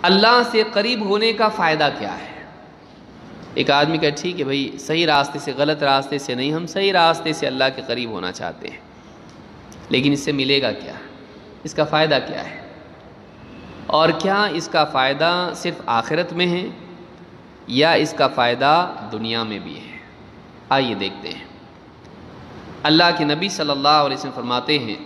اللہ سے قریب ہونے کا فائدہ کیا ہے؟ ایک آدمی کہا ٹھیک ہے بھائی، صحیح راستے سے، غلط راستے سے نہیں، ہم صحیح راستے سے اللہ کے قریب ہونا چاہتے ہیں، لیکن اس سے ملے گا کیا؟ اس کا فائدہ کیا ہے؟ اور کیا اس کا فائدہ صرف آخرت میں ہے یا اس کا فائدہ دنیا میں بھی ہے؟ آئیے دیکھتے ہیں۔ اللہ کے نبی صلی اللہ علیہ وسلم فرماتے ہیں،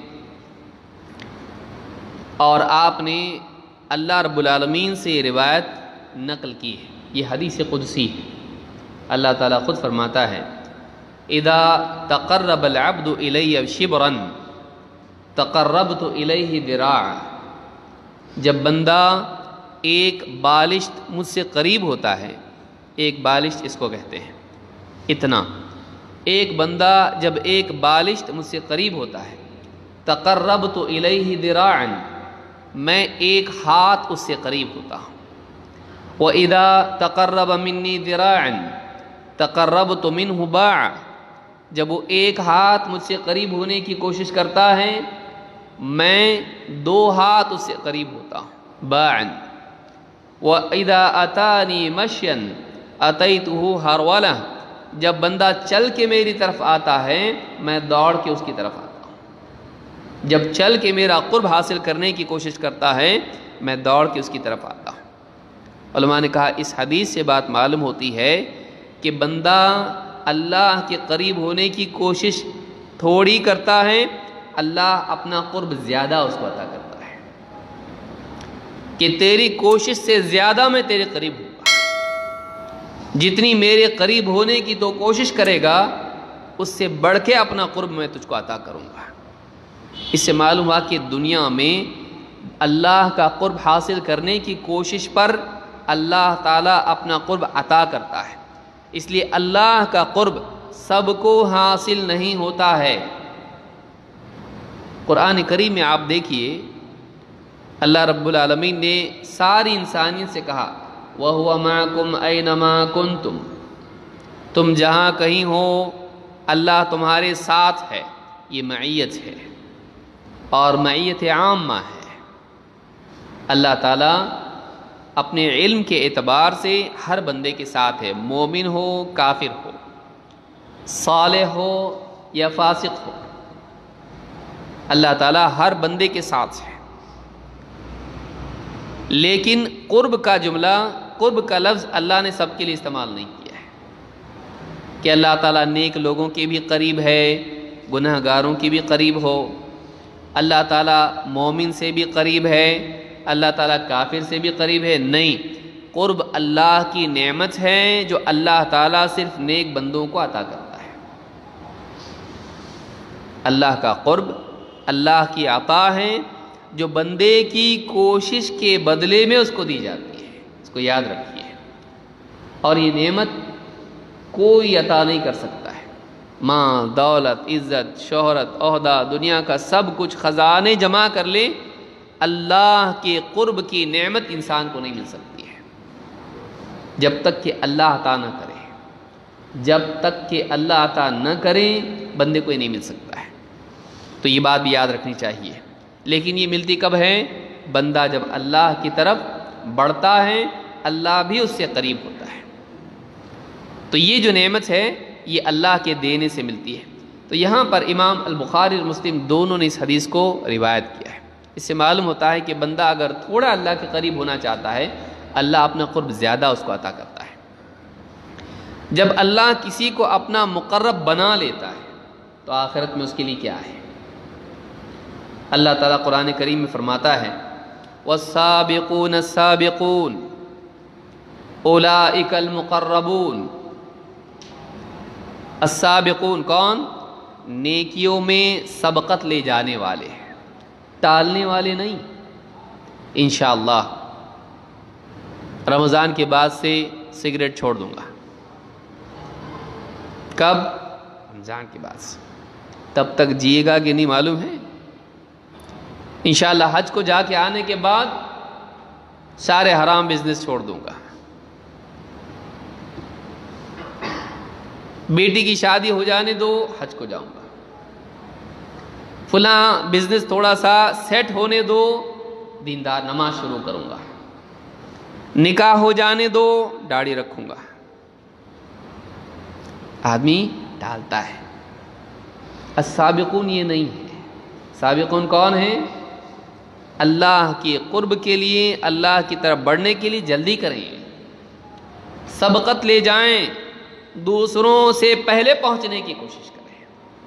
اور آپ نے اللہ رب العالمین سے یہ روایت نقل کی ہے، یہ حدیث قدسی ہے۔ اللہ تعالیٰ خود فرماتا ہے، اذا تقرب العبد الی شبرا تقربت الیہ ذراعا، جب بندہ ایک بالشت مجھ سے قریب ہوتا ہے، ایک بالشت اس کو کہتے ہیں اتنا، ایک بندہ جب ایک بالشت مجھ سے قریب ہوتا ہے، تقربت الیہ ذراعا، میں ایک ہاتھ اس سے قریب ہوتا ہوں۔ وَإِذَا تَقَرَّبَ مِنِّي ذِرَاعًا تَقَرَّبْتُ مِنْهُ بَاعًا، جب وہ ایک ہاتھ مجھ سے قریب ہونے کی کوشش کرتا ہے، میں 2 ہاتھ اس سے قریب ہوتا ہوں، باعًا۔ وَإِذَا أَتَانِي مَشْيًا أَتَيْتُهُ هَرْوَلَةً، جب بندہ چل کے میری طرف آتا ہے، میں دوڑ کے اس کی طرف آتا ہوں۔ جب چل کے میرا قرب حاصل کرنے کی کوشش کرتا ہے، میں دوڑ کے اس کی طرف آتا ہوں۔ علماء نے کہا اس حدیث سے بات معلوم ہوتی ہے کہ بندہ اللہ کے قریب ہونے کی کوشش تھوڑی کرتا ہے، اللہ اپنا قرب زیادہ اس کو عطا کرتا ہے، کہ تیری کوشش سے زیادہ میں تیرے قریب ہوں گا، جتنی میرے قریب ہونے کی تو کوشش کرے گا، اس سے بڑھ کے اپنا قرب میں تجھ کو عطا کروں گا۔ اس سے معلوم ہوا کہ دنیا میں اللہ کا قرب حاصل کرنے کی کوشش پر اللہ تعالیٰ اپنا قرب عطا کرتا ہے، اس لیے اللہ کا قرب سب کو حاصل نہیں ہوتا ہے۔ قرآن کریم میں آپ دیکھیے، اللہ رب العالمین نے ساری انسانیت سے کہا، وَهُوَ مَعَكُمْ أَيْنَمَا كُنْتُمْ، تم جہاں کہیں ہو اللہ تمہارے ساتھ ہے، یہ معیت ہے اور معیت عامہ ہے۔ اللہ تعالیٰ اپنے علم کے اعتبار سے ہر بندے کے ساتھ ہے، مومن ہو کافر ہو، صالح ہو یا فاسق ہو، اللہ تعالیٰ ہر بندے کے ساتھ ہے۔ لیکن قرب کا جملہ، قرب کا لفظ اللہ نے سب کے لیے استعمال نہیں کیا ہے، کہ اللہ تعالیٰ نیک لوگوں کے بھی قریب ہے، گناہ گاروں کی بھی قریب ہو، اللہ تعالیٰ مومن سے بھی قریب ہے، اللہ تعالیٰ کافر سے بھی قریب ہے، نہیں۔ قرب اللہ کی نعمت ہے جو اللہ تعالیٰ صرف نیک بندوں کو عطا کرتا ہے۔ اللہ کا قرب اللہ کی عطا ہے جو بندے کی کوشش کے بدلے میں اس کو دی جاتی ہے، اس کو یاد رکھیے، اور یہ نعمت کوئی عطا نہیں کر سکتا ہے۔ ماں، دولت، عزت، شہرت، عہدہ، دنیا کا سب کچھ خزانے جمع کر لے، اللہ کے قرب کی نعمت انسان کو نہیں مل سکتی ہے جب تک کہ اللہ عطا نہ کرے، جب تک کہ اللہ عطا نہ کرے بندے کو یہ نہیں مل سکتا ہے۔ تو یہ بات بھی یاد رکھنی چاہیے۔ لیکن یہ ملتی کب ہے؟ بندہ جب اللہ کی طرف بڑھتا ہے، اللہ بھی اس سے قریب ہوتا ہے۔ تو یہ جو نعمت ہے یہ اللہ کے دینے سے ملتی ہے۔ تو یہاں پر امام البخاری اور مسلم دونوں نے اس حدیث کو روایت کیا ہے۔ اس سے معلوم ہوتا ہے کہ بندہ اگر تھوڑا اللہ کے قریب ہونا چاہتا ہے، اللہ اپنا قرب زیادہ اس کو عطا کرتا ہے۔ جب اللہ کسی کو اپنا مقرب بنا لیتا ہے تو آخرت میں اس کے لیے کیا ہے؟ اللہ تعالیٰ قرآن کریم میں فرماتا ہے، وَالسَّابِقُونَ السَّابِقُونَ أُولَئِكَ الْمُقَرَّبُونَ۔ السابقون کون؟ نیکیوں میں سبقت لے جانے والے، ٹالنے والے نہیں۔ انشاءاللہ رمضان کے بعد سے سگریٹ چھوڑ دوں گا۔ کب؟ رمضان کے بعد سے۔ تب تک جیے گا کہ نہیں معلوم ہے۔ انشاءاللہ حج کو جا کے آنے کے بعد سارے حرام بزنس چھوڑ دوں گا۔ بیٹی کی شادی ہو جانے دو، حج کو جاؤں گا۔ فلاں بزنس تھوڑا سا سیٹ ہونے دو، دیندار نماز شروع کروں گا۔ نکاح ہو جانے دو داڑھی رکھوں گا، آدمی ٹالتا ہے۔ السابقون یہ نہیں ہے، سابقون کون ہیں؟ اللہ کے قرب کے لیے، اللہ کی طرف بڑھنے کے لیے جلدی کریں، سبقت لے جائیں، دوسروں سے پہلے پہنچنے کی کوشش کریں۔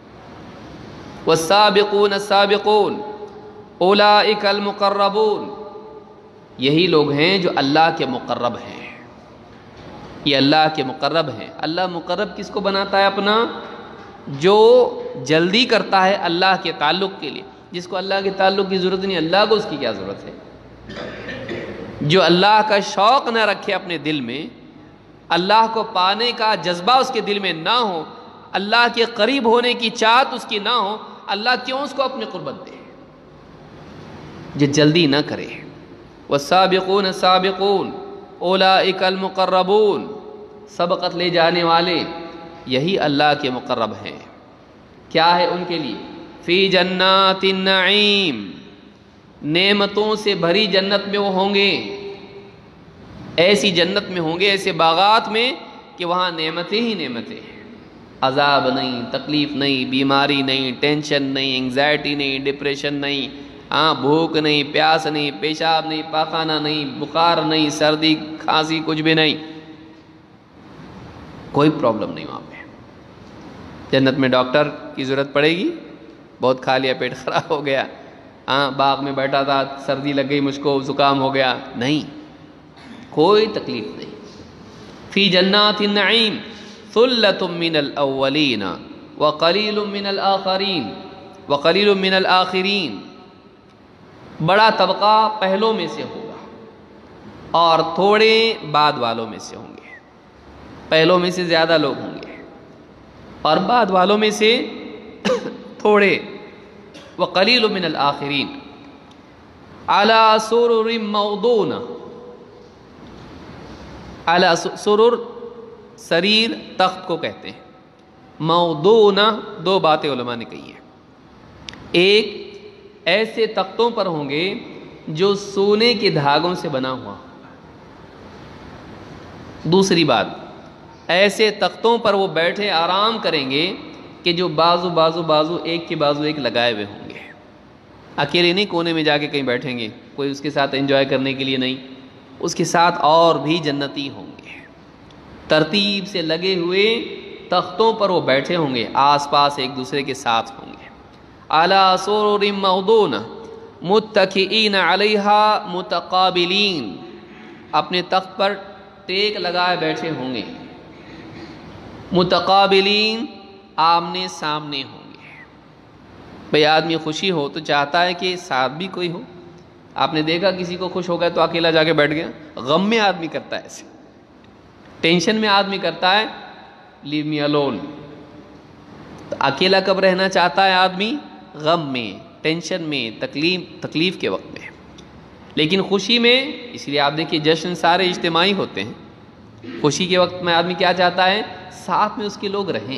والسابقون السابقون اولئک المقربون، یہی لوگ ہیں جو اللہ کے مقرب ہیں، یہ اللہ کے مقرب ہیں۔ اللہ مقرب کس کو بناتا ہے اپنا؟ جو جلدی کرتا ہے اللہ کے تعلق کے لیے۔ جس کو اللہ کے تعلق کی ضرورت نہیں، اللہ کو اس کی کیا ضرورت ہے؟ جو اللہ کا شوق نہ رکھے اپنے دل میں، اللہ کو پانے کا جذبہ اس کے دل میں نہ ہو، اللہ کے قریب ہونے کی چاہت اس کی نہ ہو، اللہ کیوں اس کو اپنی قربت دے؟ جو جلدی نہ کرے۔ والسابقون السابقون اولئک المقربون، سبقت لے جانے والے یہی اللہ کے مقرب ہیں۔ کیا ہے ان کے لیے؟ فی جنات النعیم، نعمتوں سے بھری جنت میں وہ ہوں گے، ایسی جنت میں ہوں گے، ایسے باغات میں کہ وہاں نعمتیں ہی نعمتیں ہیں، عذاب نہیں، تکلیف نہیں، بیماری نہیں، ٹینشن نہیں، انگزائٹی نہیں، ڈپریشن نہیں، بھوک نہیں، پیاس نہیں، پیشاب نہیں، پاخانہ نہیں، بخار نہیں، سردی کھانسی کچھ بھی نہیں، کوئی پرابلم نہیں وہاں پہ۔ جنت میں ڈاکٹر کی ضرورت پڑے گی؟ بہت کھا لیا، پیٹ خراب ہو گیا، باغ میں بیٹھا تھا، سردی لگ گئی مجھ کو، زکام ہو گیا، نہیں، کوئی تکلیف نہیں۔ فی جنات النعیم ثلۃ من الاولین وقلیل من الآخرین وقلیل من الآخرین، بڑا طبقہ پہلوں میں سے ہوگا اور تھوڑے بعد والوں میں سے ہوں گے، پہلوں میں سے زیادہ لوگ ہوں گے اور بعد والوں میں سے تھوڑے۔ وقلیل من الآخرین علی سرر موضونہ، علی سرر، سریر تخت کو کہتے ہیں، موضونہ دو باتیں علماء نے کہی ہیں۔ ایک، ایسے تختوں پر ہوں گے جو سونے کے دھاگوں سے بنا ہوا۔ دوسری بات، ایسے تختوں پر وہ بیٹھے آرام کریں گے کہ جو بازو ایک کے بازو ایک لگائے ہوئے ہوں گے، اکیلے نہیں کونے میں جا کے کہیں بیٹھیں گے، کوئی اس کے ساتھ انجوائے کرنے کے لیے نہیں، اس کے ساتھ اور بھی جنتی ہوں گے، ترتیب سے لگے ہوئے تختوں پر وہ بیٹھے ہوں گے، آس پاس ایک دوسرے کے ساتھ ہوں گے۔ علی سرر موضونہ متکئین علیہا متقابلین، اپنے تخت پر ٹیک لگائے بیٹھے ہوں گے، متقابلین آمنے سامنے ہوں گے۔ بھئی آدمی خوشی ہو تو چاہتا ہے کہ ساتھ بھی کوئی ہو، آپ نے دیکھا کسی کو خوش ہو گیا تو اکیلا جا کے بیٹھ گیا؟ غم میں آدمی کرتا ہے ایسے، ٹینشن میں آدمی کرتا ہے لیو می الون۔ تو اکیلا کب رہنا چاہتا ہے آدمی؟ غم میں، ٹینشن میں، تکلیف کے وقت میں۔ لیکن خوشی میں، اس لیے آپ دیکھیے جشن سارے اجتماعی ہوتے ہیں، خوشی کے وقت میں آدمی کیا چاہتا ہے؟ ساتھ میں اس کے لوگ رہیں،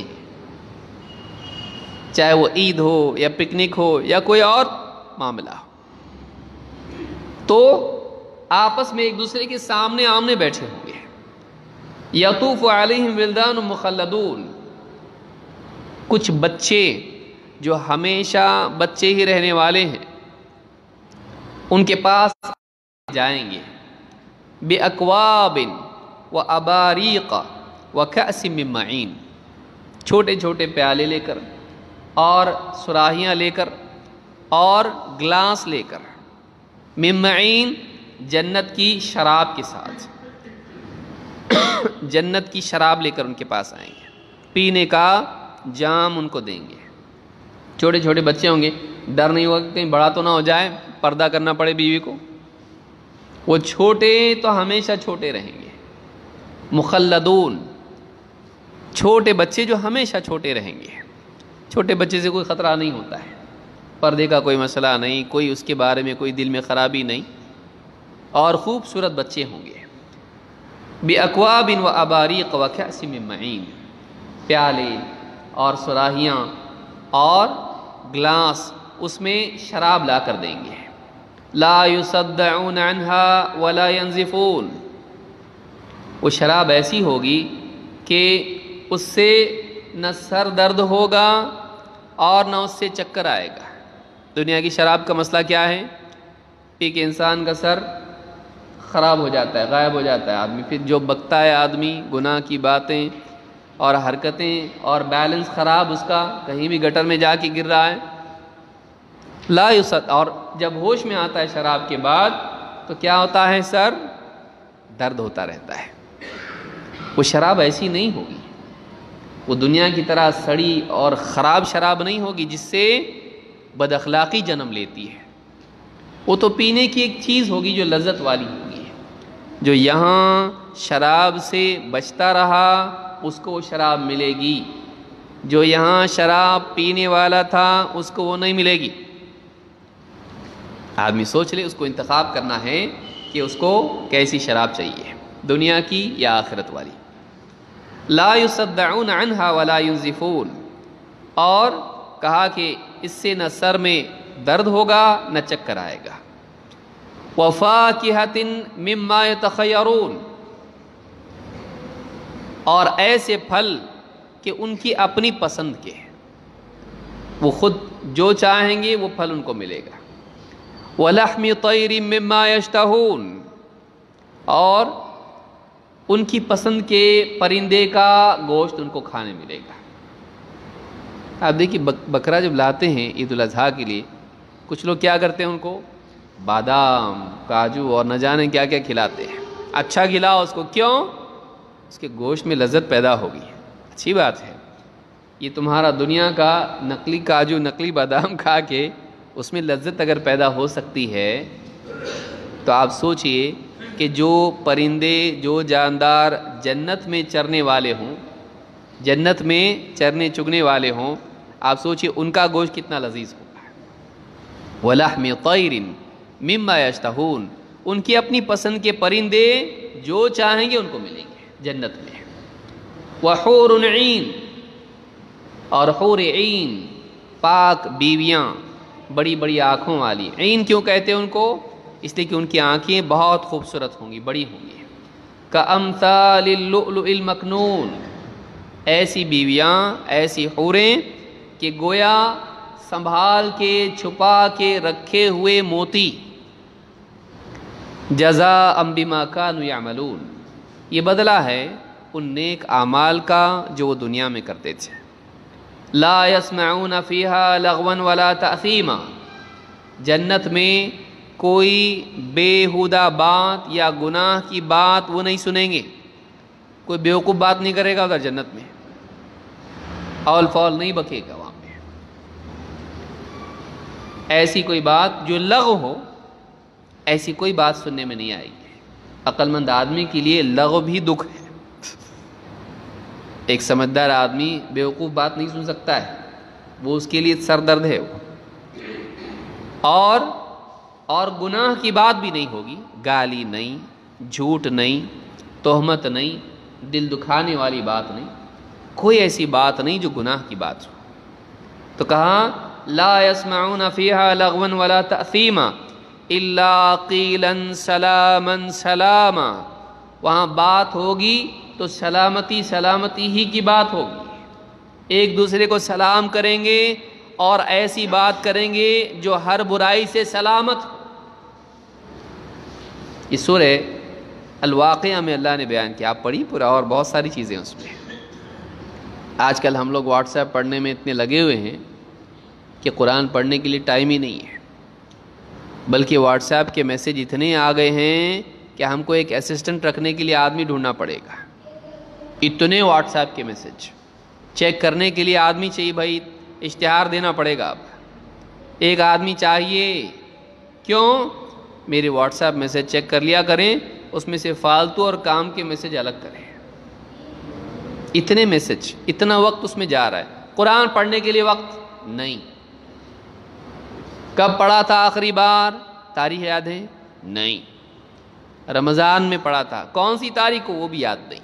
چاہے وہ عید ہو یا پکنک ہو یا کوئی اور معاملہ ہو، تو آپس میں ایک دوسرے کے سامنے آمنے بیٹھے ہوں گے۔ یطوف علیہم ولدان مخلدون، کچھ بچے جو ہمیشہ بچے ہی رہنے والے ہیں ان کے پاس جائیں گے، بِأَكْوَابٍ وَأَبَارِيقَ وَكَأْسٍ مِّن مَّعِينٍ، چھوٹے چھوٹے پیالے لے کر اور سراہیاں لے کر اور گلاس لے کر، مِّن مَّعِين، جنت کی شراب کے ساتھ، جنت کی شراب لے کر ان کے پاس آئیں گے، پینے کا جام ان کو دیں گے۔ چھوٹے چھوٹے بچے ہوں گے، ڈر نہیں ہوگا کہ کہیں بڑا تو نہ ہو جائے، پردہ کرنا پڑے بیوی کو، وہ چھوٹے تو ہمیشہ چھوٹے رہیں گے، مخلدون، چھوٹے بچے جو ہمیشہ چھوٹے رہیں گے، چھوٹے بچے سے کوئی خطرہ نہیں ہوتا ہے، پردے کا کوئی مسئلہ نہیں، کوئی اس کے بارے میں کوئی دل میں خرابی نہیں، اور خوبصورت بچے ہوں گے۔ بِأَكْوَابٍ وَأَبَارِيقَ وَكَأْسٍ مِّن مَّعِينٍ، پیالے اور سراہیاں اور گلاس، اس میں شراب لا کر دیں گے۔ لا يصدعون عنها ولا ينزفون، وہ شراب ایسی ہوگی کہ اس سے نہ سر درد ہوگا اور نہ اس سے چکر آئے گا۔ دنیا کی شراب کا مسئلہ کیا ہے؟ پی کے انسان کا سر خراب ہو جاتا ہے، غائب ہو جاتا ہے آدمی، پھر جو بکتا ہے آدمی گناہ کی باتیں اور حرکتیں، اور بیلنس خراب اس کا، کہیں بھی گٹر میں جا کے گر رہا ہے۔ لا یصد، اور جب ہوش میں آتا ہے شراب کے بعد تو کیا ہوتا ہے؟ سر درد ہوتا رہتا ہے۔ وہ شراب ایسی نہیں ہوگی، وہ دنیا کی طرح سڑی اور خراب شراب نہیں ہوگی جس سے بد اخلاقی جنم لیتی ہے۔ وہ تو پینے کی ایک چیز ہوگی جو لذت والی ہوگی، جو یہاں شراب سے بچتا رہا اس کو وہ شراب ملے گی، جو یہاں شراب پینے والا تھا اس کو وہ نہیں ملے گی۔ آدمی سوچ لے، اس کو انتخاب کرنا ہے کہ اس کو کیسی شراب چاہیے، دنیا کی یا آخرت والی۔ لا یصدعون عنہا ولا ینزفون، اور کہا کہ اس سے نہ سر میں درد ہوگا نہ چکر آئے گا۔ وفاکہۃ مما یتخیرون، اور ایسے پھل کہ ان کی اپنی پسند کے ہیں، وہ خود جو چاہیں گے وہ پھل ان کو ملے گا۔ وَلَحْمِ طَيْرٍ مِّمَّا يَشْتَهُونَ، اور ان کی پسند کے پرندے کا گوشت ان کو کھانے ملے گا۔ آپ دیکھیے بکرا جب لاتے ہیں عید الاضحیٰ کے لیے، کچھ لوگ کیا کرتے ہیں، ان کو بادام، کاجو اور نہ جانے کیا کیا کھلاتے ہیں۔ اچھا کھلاؤ اس کو، کیوں؟ اس کے گوشت میں لذت پیدا ہوگی، اچھی بات ہے۔ یہ تمہارا دنیا کا نقلی کاجو، نقلی بادام کھا کے اس میں لذت اگر پیدا ہو سکتی ہے تو آپ سوچئے کہ جو پرندے، جو جاندار جنت میں چرنے والے ہوں، جنت میں چرنے چگنے والے ہوں، آپ سوچئے ان کا گوشت کتنا لذیذ ہوگا۔ وَلَحْمِ طَيْرٍ مِّمَّا يَشْتَهُونَ، ان کی اپنی پسند کے پرندے جو چاہیں گے ان کو ملیں گے جنت میں۔ وَحُورٌ عِین، اور حور عین، پاک بیویاں، بڑی بڑی آنکھوں والی۔ عین کیوں کہتے ہیں ان کو؟ اس لیے کہ ان کی آنکھیں بہت خوبصورت ہوں گی، بڑی ہوں گی۔ کأمثال اللؤلؤ المکنون، ایسی بیویاں، ایسی حوریں کہ گویا سنبھال کے چھپا کے رکھے ہوئے موتی۔ جزاء بما كانوا يعملون، یہ بدلہ ہے ان نیک اعمال کا جو وہ دنیا میں کرتے تھے۔ لا يسمعون فيها لغوا ولا تأثیما، جنت میں کوئی بےہودہ بات یا گناہ کی بات وہ نہیں سنیں گے، کوئی بیوقوف بات نہیں کرے گا ادھر جنت میں، اول فول نہیں بکے گا وہاں پہ۔ ایسی کوئی بات جو لغو ہو، ایسی کوئی بات سننے میں نہیں آئے گی۔ عقل مند آدمی کے لیے لغو بھی دکھ ہے، ایک سمجھدار آدمی بیوقوف بات نہیں سن سکتا ہے، وہ اس کے لیے سر درد ہے۔ اور گناہ کی بات بھی نہیں ہوگی، گالی نہیں، جھوٹ نہیں، تہمت نہیں، دل دکھانے والی بات نہیں، کوئی ایسی بات نہیں جو گناہ کی بات ہو۔ تو کہا لا يسمعون فيها لغوا ولا تأثیما الا قیلا سلاما سلاما، وہاں بات ہوگی تو سلامتی سلامتی ہی کی بات ہوگی، ایک دوسرے کو سلام کریں گے اور ایسی بات کریں گے جو ہر برائی سے سلامت ہو۔ یہ سورہ الواقعہ میں اللہ نے بیان کیا، آپ پڑھی پورا، اور بہت ساری چیزیں اس میں۔ آج کل ہم لوگ واٹس ایپ پڑھنے میں اتنے لگے ہوئے ہیں کہ قرآن پڑھنے کے لیے ٹائم ہی نہیں ہے، بلکہ واٹس ایپ کے میسج اتنے آ گئے ہیں کہ ہم کو ایک اسسٹنٹ رکھنے کے لیے آدمی ڈھونڈنا پڑے گا۔ اتنے واٹس ایپ کے میسج چیک کرنے کے لیے آدمی چاہیے، بھائی اشتہار دینا پڑے گا، اب ایک آدمی چاہیے۔ کیوں؟ میرے واٹس ایپ میسج چیک کر لیا کریں، اس میں سے فالتو اور کام کے میسج الگ کریں۔ اتنے میسج، اتنا وقت اس میں جا رہا ہے، قرآن پڑھنے کے لیے وقت نہیں۔ کب پڑھا تھا آخری بار؟ تاریخ یاد ہے؟ نہیں۔ رمضان میں پڑھا تھا، کون سی تاریخ کو وہ بھی یاد نہیں۔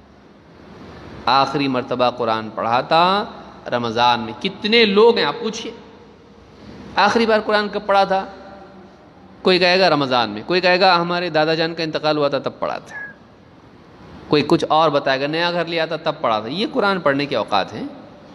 آخری مرتبہ قرآن پڑھا تھا رمضان میں۔ کتنے لوگ ہیں آپ پوچھئے آخری بار قرآن کب پڑھا تھا؟ کوئی کہے گا رمضان میں، کوئی کہے گا ہمارے دادا جان کا انتقال ہوا تھا تب پڑھا تھا۔ کوئی کچھ اور بتائے گا، نیا گھر لیا تھا تب پڑھا تھا۔ یہ قرآن پڑھنے کے اوقات ہیں،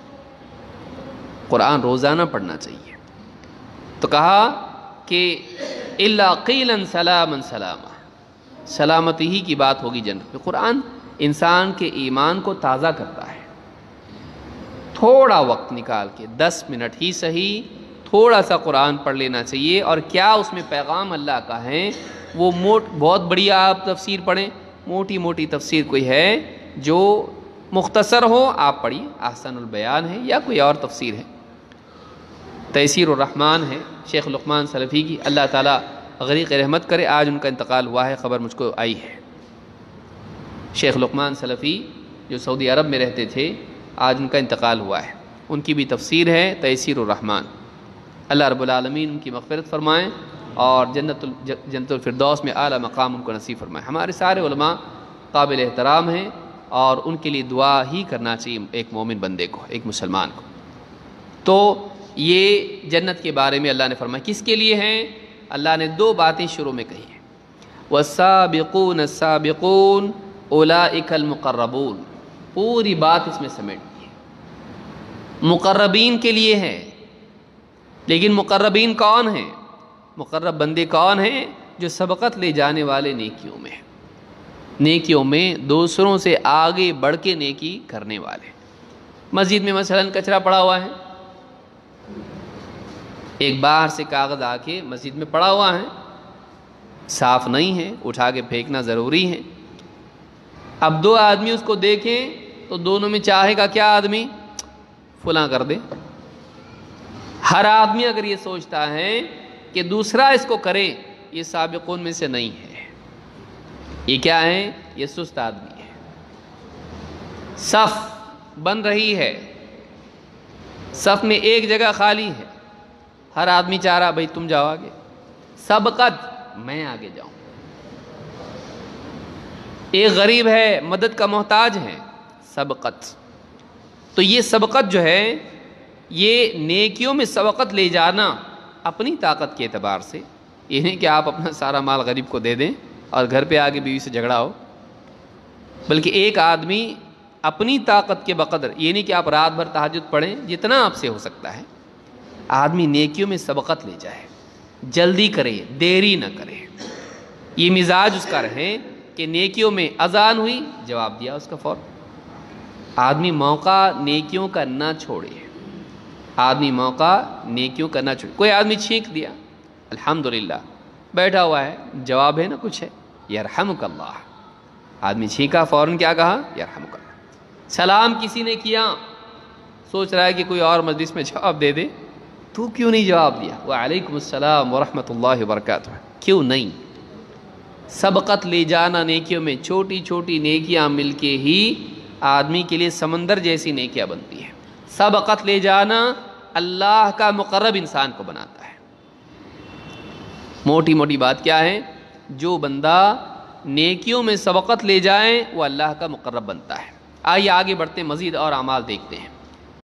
قرآن روزانہ پڑھنا چاہیے۔ تو کہا کہ الا قیلا سلاما سلاما، سلامتی ہی کی بات ہوگی جنت میں۔ قرآن انسان کے ایمان کو تازہ کرتا ہے۔ تھوڑا وقت نکال کے 10 منٹ ہی صحیح تھوڑا سا قرآن پڑھ لینا چاہیے، اور کیا اس میں پیغام اللہ کا ہے۔ وہ بہت بڑی آپ تفسیر پڑھیں، موٹی موٹی تفسیر کوئی ہے جو مختصر ہو آپ پڑھیے، احسن البیان ہے یا کوئی اور تفسیر ہے، تیسیر الرحمن ہے شیخ لقمان سلفی کی، اللہ تعالیٰ غریق رحمت کرے۔ آج ان کا انتقال ہوا ہے، خبر مجھ کو آئی ہے۔ شیخ لقمان سلفی جو سعودی عرب میں رہتے تھے، آج ان کا انتقال ہوا ہے۔ ان کی بھی تفسیر ہے تیسیر الرحمن۔ اللہ رب العالمین ان کی مغفرت فرمائیں اور جنت الفردوس میں اعلیٰ مقام ان کو نصیب فرمائیں۔ ہمارے سارے علماء قابل احترام ہیں اور ان کے لیے دعا ہی کرنا چاہیے ایک مومن بندے کو، ایک مسلمان کو۔ تو یہ جنت کے بارے میں اللہ نے فرمایا کس کے لیے ہیں؟ اللہ نے 2 باتیں شروع میں کہی ہیں، والسابقون السابقون اولئک المقربون۔ پوری بات اس میں سمیٹ دی ہے، مقربین کے لیے ہے۔ لیکن مقربین کون ہیں؟ مقرب بندے کون ہیں؟ جو سبقت لے جانے والے نیکیوں میں، نیکیوں میں دوسروں سے آگے بڑھ کے نیکی کرنے والے۔ مسجد میں مثلا کچرا پڑا ہوا ہے، ایک باہر سے کاغذ آ کے مسجد میں پڑا ہوا ہے، صاف نہیں ہے، اٹھا کے پھینکنا ضروری ہے۔ اب 2 آدمی اس کو دیکھیں تو دونوں میں چاہے گا کیا آدمی؟ فلاں کر دے۔ ہر آدمی اگر یہ سوچتا ہے کہ دوسرا اس کو کرے، یہ سابقون میں سے نہیں ہے۔ یہ کیا ہے؟ یہ سست آدمی ہے۔ صف بن رہی ہے، صف میں ایک جگہ خالی ہے، ہر آدمی چاہ رہا بھائی تم جاؤ آگے، سبقت میں آگے جاؤں۔ ایک غریب ہے، مدد کا محتاج ہے، سبقت۔ تو یہ سبقت جو ہے، یہ نیکیوں میں سبقت لے جانا اپنی طاقت کے اعتبار سے، یہ نہیں کہ آپ اپنا سارا مال غریب کو دے دیں اور گھر پہ آگے بیوی سے جھگڑا ہو، بلکہ ایک آدمی اپنی طاقت کے بقدر، یہ نہیں کہ آپ رات بھر تہجد پڑھیں، جتنا آپ سے ہو سکتا ہے آدمی نیکیوں میں سبقت لے جائے، جلدی کرے، دیری نہ کرے۔ یہ مزاج اس کا رہے کہ نیکیوں میں اذان ہوئی، جواب دیا اس کا فوراً۔ آدمی موقع نیکیوں کا نہ چھوڑے، آدمی موقع نیکیوں کا نہ چھوڑے۔ کوئی آدمی چھینک دیا، الحمدللہ بیٹھا ہوا ہے، جواب ہے نا کچھ ہے، یرحمک اللہ۔ آدمی چھینکا، فوراً کیا کہا؟ یرحمک اللہ۔ سلام کسی نے کیا، سوچ رہا ہے کہ کوئی اور مجلس میں جواب دے دے، تو کیوں نہیں جواب دیا؟ وعلیکم السلام ورحمۃ اللہ وبرکاتہ۔ کیوں نہیں؟ سبقت لے جانا نیکیوں میں، چھوٹی چھوٹی نیکیاں مل کے ہی آدمی کے لیے سمندر جیسی نیکیاں بنتی ہیں۔ سبقت لے جانا اللہ کا مقرب انسان کو بناتا ہے۔ موٹی موٹی بات کیا ہے؟ جو بندہ نیکیوں میں سبقت لے جائے وہ اللہ کا مقرب بنتا ہے۔ آئیے آگے بڑھتے ہیں، مزید اور اعمال دیکھتے ہیں۔